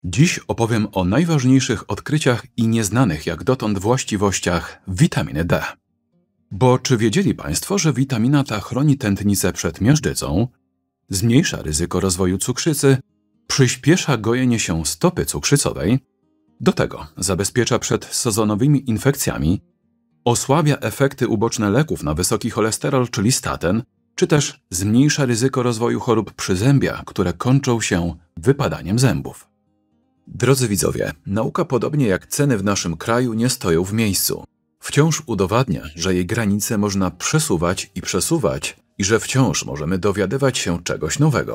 Dziś opowiem o najważniejszych odkryciach i nieznanych jak dotąd właściwościach witaminy D. Bo czy wiedzieli Państwo, że witamina ta chroni tętnicę przed miażdżycą, zmniejsza ryzyko rozwoju cukrzycy, przyspiesza gojenie się stopy cukrzycowej, do tego zabezpiecza przed sezonowymi infekcjami, osłabia efekty uboczne leków na wysoki cholesterol, czyli staten, czy też zmniejsza ryzyko rozwoju chorób przyzębia, które kończą się wypadaniem zębów. Drodzy widzowie, nauka podobnie jak ceny w naszym kraju nie stoją w miejscu. Wciąż udowadnia, że jej granice można przesuwać i że wciąż możemy dowiadywać się czegoś nowego.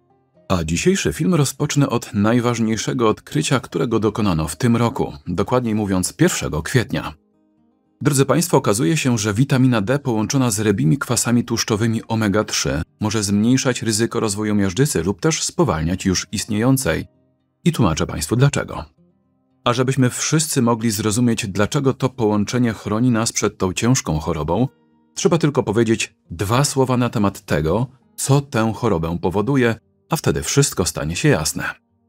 A dzisiejszy film rozpocznę od najważniejszego odkrycia, którego dokonano w tym roku, dokładniej mówiąc 1 kwietnia. Drodzy Państwo, okazuje się, że witamina D połączona z rybimi kwasami tłuszczowymi omega-3 może zmniejszać ryzyko rozwoju miażdżycy lub też spowalniać już istniejącej. I tłumaczę Państwu dlaczego. A żebyśmy wszyscy mogli zrozumieć, dlaczego to połączenie chroni nas przed tą ciężką chorobą, trzeba tylko powiedzieć 2 słowa na temat tego, co tę chorobę powoduje, a wtedy wszystko stanie się jasne.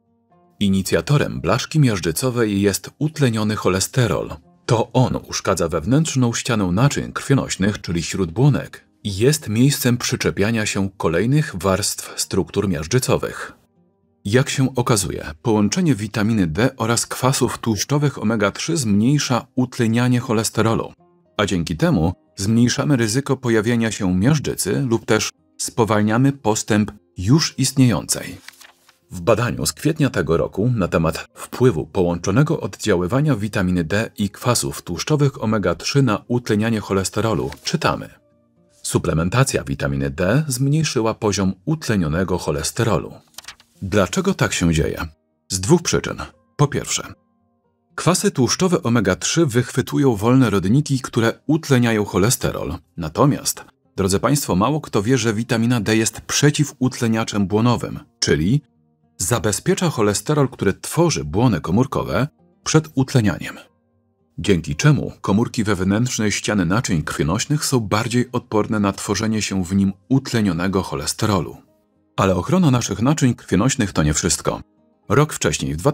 Inicjatorem blaszki miażdżycowej jest utleniony cholesterol. To on uszkadza wewnętrzną ścianę naczyń krwionośnych, czyli śródbłonek, i jest miejscem przyczepiania się kolejnych warstw struktur miażdżycowych. Jak się okazuje, połączenie witaminy D oraz kwasów tłuszczowych omega-3 zmniejsza utlenianie cholesterolu, a dzięki temu zmniejszamy ryzyko pojawienia się miażdżycy lub też spowalniamy postęp już istniejącej. W badaniu z kwietnia tego roku na temat wpływu połączonego oddziaływania witaminy D i kwasów tłuszczowych omega-3 na utlenianie cholesterolu czytamy: suplementacja witaminy D zmniejszyła poziom utlenionego cholesterolu. Dlaczego tak się dzieje? Z 2 przyczyn. Po pierwsze, kwasy tłuszczowe omega-3 wychwytują wolne rodniki, które utleniają cholesterol. Natomiast, drodzy Państwo, mało kto wie, że witamina D jest przeciwutleniaczem błonowym, czyli zabezpiecza cholesterol, który tworzy błony komórkowe, przed utlenianiem. Dzięki czemu komórki wewnętrznej ściany naczyń krwionośnych są bardziej odporne na tworzenie się w nim utlenionego cholesterolu. Ale ochrona naszych naczyń krwionośnych to nie wszystko. Rok wcześniej, w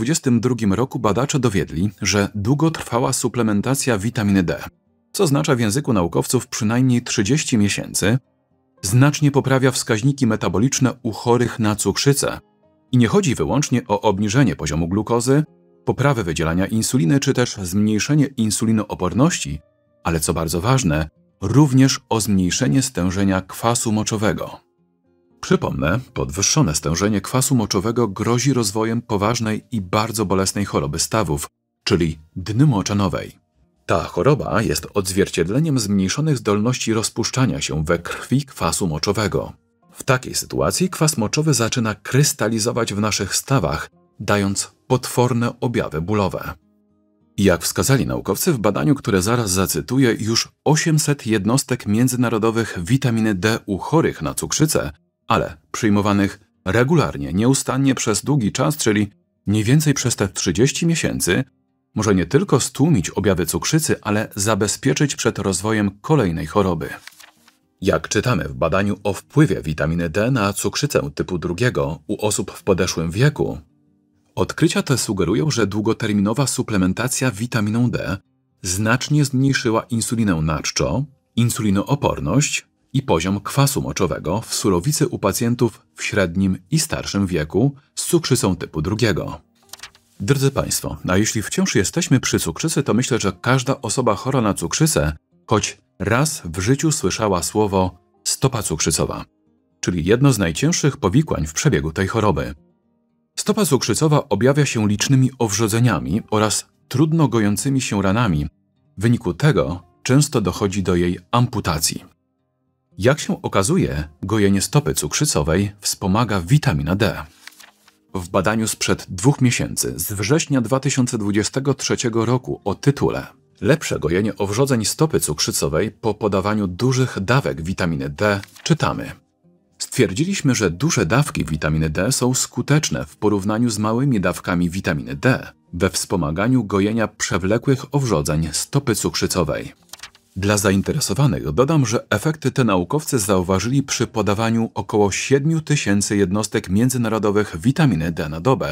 2022 roku, badacze dowiedli, że długotrwała suplementacja witaminy D, co oznacza w języku naukowców przynajmniej 30 miesięcy, znacznie poprawia wskaźniki metaboliczne u chorych na cukrzycę. I nie chodzi wyłącznie o obniżenie poziomu glukozy, poprawę wydzielania insuliny czy też zmniejszenie insulinooporności, ale co bardzo ważne, również o zmniejszenie stężenia kwasu moczowego. Przypomnę, podwyższone stężenie kwasu moczowego grozi rozwojem poważnej i bardzo bolesnej choroby stawów, czyli dny moczanowej. Ta choroba jest odzwierciedleniem zmniejszonych zdolności rozpuszczania się we krwi kwasu moczowego. W takiej sytuacji kwas moczowy zaczyna krystalizować w naszych stawach, dając potworne objawy bólowe. Jak wskazali naukowcy w badaniu, które zaraz zacytuję, już 800 jednostek międzynarodowych witaminy D u chorych na cukrzycę, ale przyjmowanych regularnie, nieustannie przez długi czas, czyli mniej więcej przez te 30 miesięcy, może nie tylko stłumić objawy cukrzycy, ale zabezpieczyć przed rozwojem kolejnej choroby. Jak czytamy w badaniu o wpływie witaminy D na cukrzycę typu 2 u osób w podeszłym wieku, odkrycia te sugerują, że długoterminowa suplementacja witaminą D znacznie zmniejszyła insulinę na czczo, insulinooporność i poziom kwasu moczowego w surowicy u pacjentów w średnim i starszym wieku z cukrzycą typu 2. Drodzy Państwo, a jeśli wciąż jesteśmy przy cukrzycy, to myślę, że każda osoba chora na cukrzycę choć raz w życiu słyszała słowo stopa cukrzycowa, czyli jedno z najcięższych powikłań w przebiegu tej choroby. Stopa cukrzycowa objawia się licznymi owrzodzeniami oraz trudno gojącymi się ranami. W wyniku tego często dochodzi do jej amputacji. Jak się okazuje, gojenie stopy cukrzycowej wspomaga witamina D. W badaniu sprzed 2 miesięcy, z września 2023 roku o tytule „Lepsze gojenie owrzodzeń stopy cukrzycowej po podawaniu dużych dawek witaminy D” czytamy: stwierdziliśmy, że duże dawki witaminy D są skuteczne w porównaniu z małymi dawkami witaminy D we wspomaganiu gojenia przewlekłych owrzodzeń stopy cukrzycowej. Dla zainteresowanych dodam, że efekty te naukowcy zauważyli przy podawaniu około 7 000 jednostek międzynarodowych witaminy D na dobę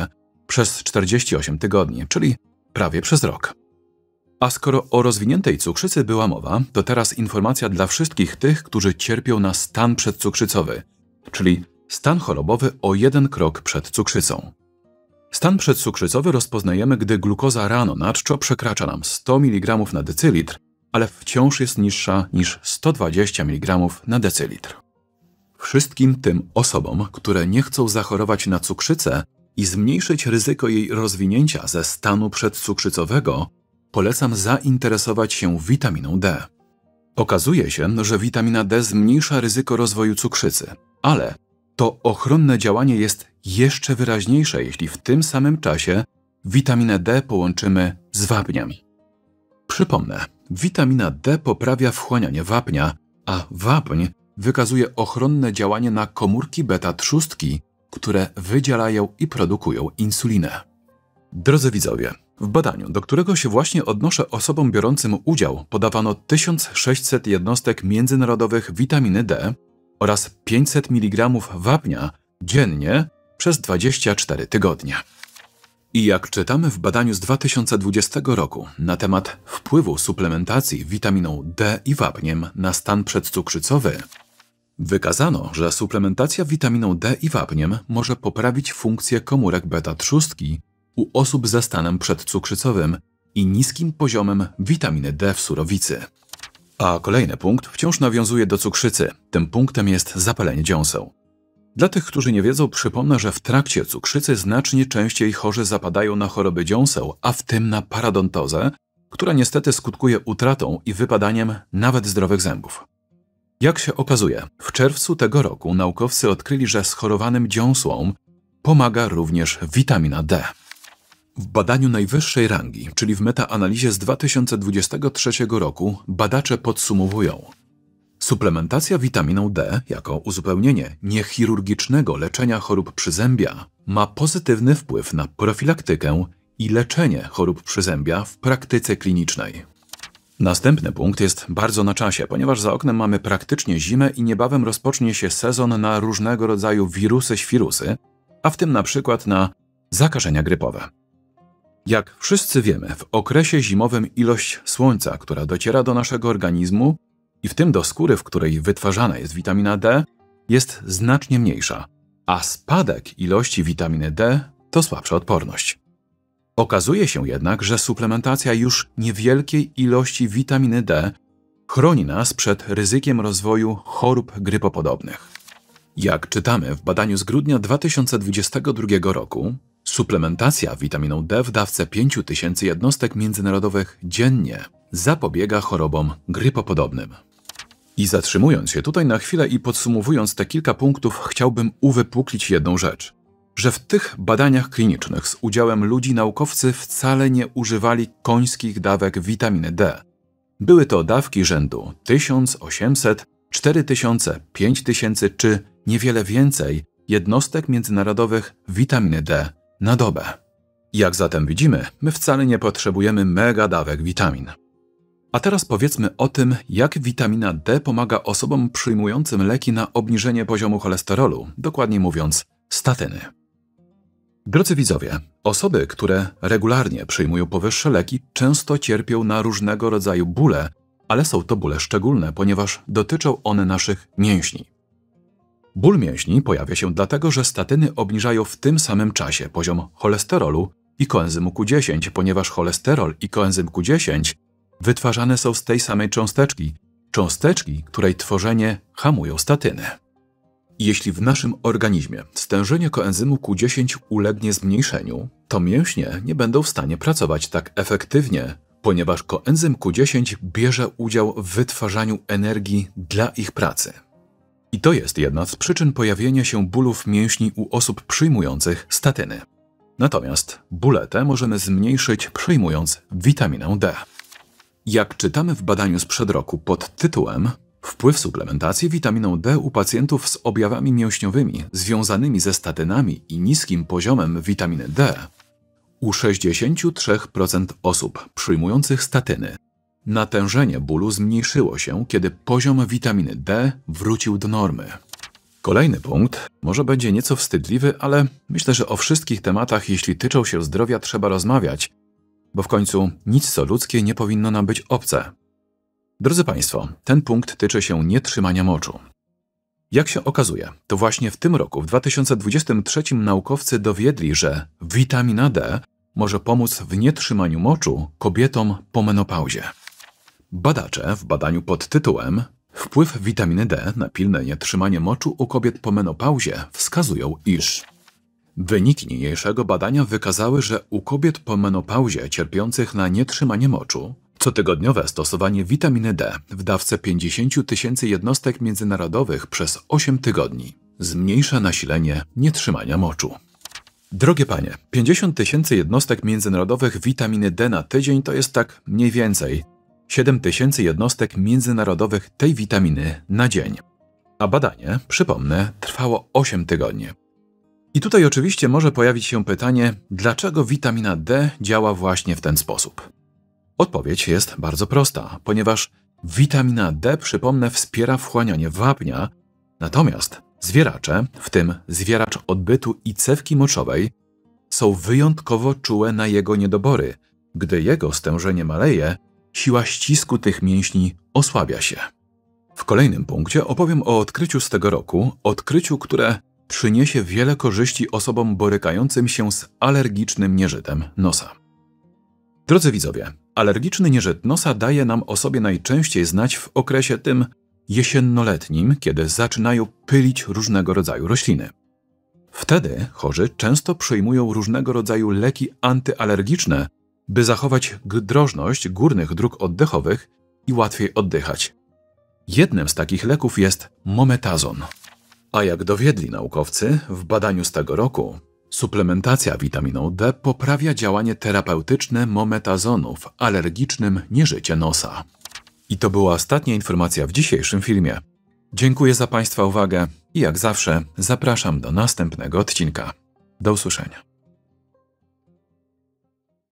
przez 48 tygodni, czyli prawie przez rok. A skoro o rozwiniętej cukrzycy była mowa, to teraz informacja dla wszystkich tych, którzy cierpią na stan przedcukrzycowy, czyli stan chorobowy o jeden krok przed cukrzycą. Stan przedcukrzycowy rozpoznajemy, gdy glukoza rano na czczo przekracza nam 100 mg na decylitr, ale wciąż jest niższa niż 120 mg na decylitr. Wszystkim tym osobom, które nie chcą zachorować na cukrzycę i zmniejszyć ryzyko jej rozwinięcia ze stanu przedcukrzycowego, polecam zainteresować się witaminą D. Okazuje się, że witamina D zmniejsza ryzyko rozwoju cukrzycy, ale to ochronne działanie jest jeszcze wyraźniejsze, jeśli w tym samym czasie witaminę D połączymy z wapniem. Przypomnę, witamina D poprawia wchłanianie wapnia, a wapń wykazuje ochronne działanie na komórki beta-trzustki, które wydzielają i produkują insulinę. Drodzy widzowie, w badaniu, do którego się właśnie odnoszę osobom biorącym udział, podawano 1600 jednostek międzynarodowych witaminy D oraz 500 mg wapnia dziennie przez 24 tygodnie. I jak czytamy w badaniu z 2020 roku na temat wpływu suplementacji witaminą D i wapniem na stan przedcukrzycowy, wykazano, że suplementacja witaminą D i wapniem może poprawić funkcję komórek beta-trzustki u osób ze stanem przedcukrzycowym i niskim poziomem witaminy D w surowicy. A kolejny punkt wciąż nawiązuje do cukrzycy. Tym punktem jest zapalenie dziąseł. Dla tych, którzy nie wiedzą, przypomnę, że w trakcie cukrzycy znacznie częściej chorzy zapadają na choroby dziąseł, a w tym na paradontozę, która niestety skutkuje utratą i wypadaniem nawet zdrowych zębów. Jak się okazuje, w czerwcu tego roku naukowcy odkryli, że schorowanym dziąsłom pomaga również witamina D. W badaniu najwyższej rangi, czyli w metaanalizie z 2023 roku, badacze podsumowują: suplementacja witaminą D jako uzupełnienie niechirurgicznego leczenia chorób przyzębia ma pozytywny wpływ na profilaktykę i leczenie chorób przyzębia w praktyce klinicznej. Następny punkt jest bardzo na czasie, ponieważ za oknem mamy praktycznie zimę i niebawem rozpocznie się sezon na różnego rodzaju wirusy, a w tym na przykład na zakażenia grypowe. Jak wszyscy wiemy, w okresie zimowym ilość słońca, która dociera do naszego organizmu i w tym do skóry, w której wytwarzana jest witamina D, jest znacznie mniejsza, a spadek ilości witaminy D to słabsza odporność. Okazuje się jednak, że suplementacja już niewielkiej ilości witaminy D chroni nas przed ryzykiem rozwoju chorób grypopodobnych. Jak czytamy w badaniu z grudnia 2022 roku, suplementacja witaminą D w dawce 5000 jednostek międzynarodowych dziennie zapobiega chorobom grypopodobnym. I zatrzymując się tutaj na chwilę i podsumowując te kilka punktów, chciałbym uwypuklić jedną rzecz, że w tych badaniach klinicznych z udziałem ludzi naukowcy wcale nie używali końskich dawek witaminy D. Były to dawki rzędu 1800, 4000, 5000 czy niewiele więcej jednostek międzynarodowych witaminy D na dobę. Jak zatem widzimy, my wcale nie potrzebujemy mega dawek witamin. A teraz powiedzmy o tym, jak witamina D pomaga osobom przyjmującym leki na obniżenie poziomu cholesterolu, dokładniej mówiąc statyny. Drodzy widzowie, osoby, które regularnie przyjmują powyższe leki, często cierpią na różnego rodzaju bóle, ale są to bóle szczególne, ponieważ dotyczą one naszych mięśni. Ból mięśni pojawia się dlatego, że statyny obniżają w tym samym czasie poziom cholesterolu i koenzymu Q10, ponieważ cholesterol i koenzym Q10 wytwarzane są z tej samej cząsteczki, której tworzenie hamują statyny. Jeśli w naszym organizmie stężenie koenzymu Q10 ulegnie zmniejszeniu, to mięśnie nie będą w stanie pracować tak efektywnie, ponieważ koenzym Q10 bierze udział w wytwarzaniu energii dla ich pracy. I to jest jedna z przyczyn pojawienia się bólów mięśni u osób przyjmujących statyny. Natomiast bóle te możemy zmniejszyć przyjmując witaminę D. Jak czytamy w badaniu sprzed roku pod tytułem Wpływ suplementacji witaminą D u pacjentów z objawami mięśniowymi związanymi ze statynami i niskim poziomem witaminy D, u 63% osób przyjmujących statyny natężenie bólu zmniejszyło się, kiedy poziom witaminy D wrócił do normy. Kolejny punkt może będzie nieco wstydliwy, ale myślę, że o wszystkich tematach, jeśli tyczą się zdrowia, trzeba rozmawiać, bo w końcu nic co ludzkie nie powinno nam być obce. Drodzy Państwo, ten punkt tyczy się nietrzymania moczu. Jak się okazuje, to właśnie w tym roku, w 2023, naukowcy dowiedli, że witamina D może pomóc w nietrzymaniu moczu kobietom po menopauzie. Badacze w badaniu pod tytułem Wpływ witaminy D na pilne nietrzymanie moczu u kobiet po menopauzie wskazują, iż wyniki niniejszego badania wykazały, że u kobiet po menopauzie cierpiących na nietrzymanie moczu cotygodniowe stosowanie witaminy D w dawce 50 000 jednostek międzynarodowych przez 8 tygodni zmniejsza nasilenie nietrzymania moczu. Drogie panie, 50 000 jednostek międzynarodowych witaminy D na tydzień to jest tak mniej więcej 7 000 jednostek międzynarodowych tej witaminy na dzień. A badanie, przypomnę, trwało 8 tygodni. I tutaj oczywiście może pojawić się pytanie, dlaczego witamina D działa właśnie w ten sposób? Odpowiedź jest bardzo prosta, ponieważ witamina D, przypomnę, wspiera wchłanianie wapnia, natomiast zwieracze, w tym zwieracz odbytu i cewki moczowej, są wyjątkowo czułe na jego niedobory. Gdy jego stężenie maleje, siła ścisku tych mięśni osłabia się. W kolejnym punkcie opowiem o odkryciu z tego roku, odkryciu, które przyniesie wiele korzyści osobom borykającym się z alergicznym nieżytem nosa. Drodzy widzowie, alergiczny nieżyt nosa daje nam o sobie najczęściej znać w okresie tym jesiennoletnim, kiedy zaczynają pylić różnego rodzaju rośliny. Wtedy chorzy często przyjmują różnego rodzaju leki antyalergiczne, by zachować drożność górnych dróg oddechowych i łatwiej oddychać. Jednym z takich leków jest mometazon. A jak dowiedli naukowcy w badaniu z tego roku, suplementacja witaminą D poprawia działanie terapeutyczne mometazonu w alergicznym nieżycie nosa. I to była ostatnia informacja w dzisiejszym filmie. Dziękuję za Państwa uwagę i jak zawsze zapraszam do następnego odcinka. Do usłyszenia.